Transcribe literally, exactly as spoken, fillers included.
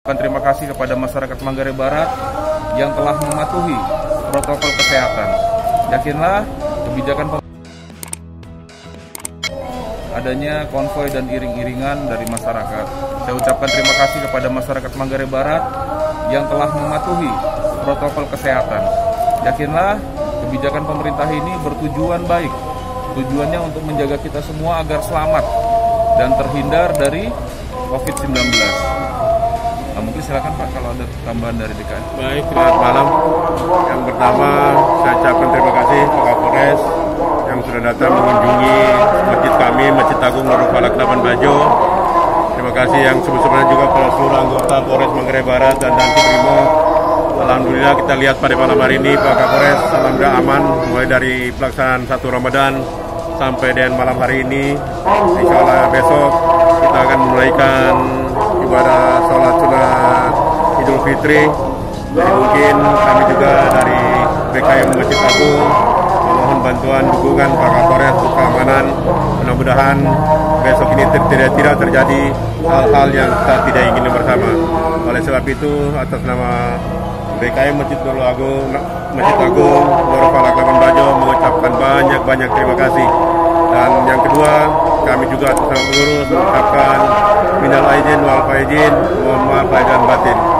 Terima kasih kepada masyarakat Manggarai Barat yang telah mematuhi protokol kesehatan. Yakinlah kebijakan adanya konvoi dan iring-iringan dari masyarakat. Saya ucapkan terima kasih kepada masyarakat Manggarai Barat yang telah mematuhi protokol kesehatan. Yakinlah kebijakan pemerintah ini bertujuan baik. Tujuannya untuk menjaga kita semua agar selamat dan terhindar dari covid sembilan belas. Nah, mungkin silakan Pak kalau ada tambahan dari D K N. Baik, selamat malam. Yang pertama saya ucapkan terima kasih Pak Kapolres yang sudah datang mengunjungi masjid kami, Masjid Agung Nurul Falak Lapan Bajo. Terima kasih yang sebesar-besarnya juga kepada seluruh anggota Polres Manggarai Barat dan Danti Brimo. Alhamdulillah kita lihat pada malam hari ini Pak Kapolres alhamdulillah aman mulai dari pelaksanaan satu Ramadan sampai dengan malam hari ini. Insya Allah besok kita akan menunaikan ibadah sholat sunat Idul Fitri. Jadi mungkin kami juga dari B K M Masjid Agung memohon bantuan dukungan Pak Kapolres untuk keamanan. Mudah-mudahan besok ini tidak tidak terjadi hal-hal yang kita tidak ingin bersama. Oleh sebab itu atas nama B K M Masjid Agung Masjid Agung Nurul Falak Lapan Bajo mengucapkan banyak-banyak terima kasih. Dan yang kedua, kami juga atas nama pengurus mengucapkan minal aidin wal faizin, mohon maaf lahir dan batin.